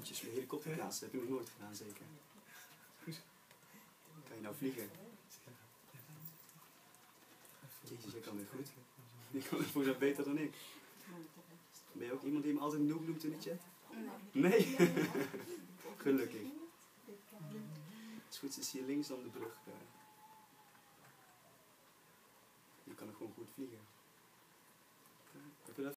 Voetjes met helikopter plaatsen, dat heb je nog nooit gedaan zeker. Kan je nou vliegen? Jezus, jij kan dit goed. Je kan het volgens mij beter dan ik. Ben je ook iemand die hem altijd noob noemt in de chat? Nee? Gelukkig. Het is goed, ze is hier links dan de brug. Je kan er gewoon goed vliegen. Heb je dat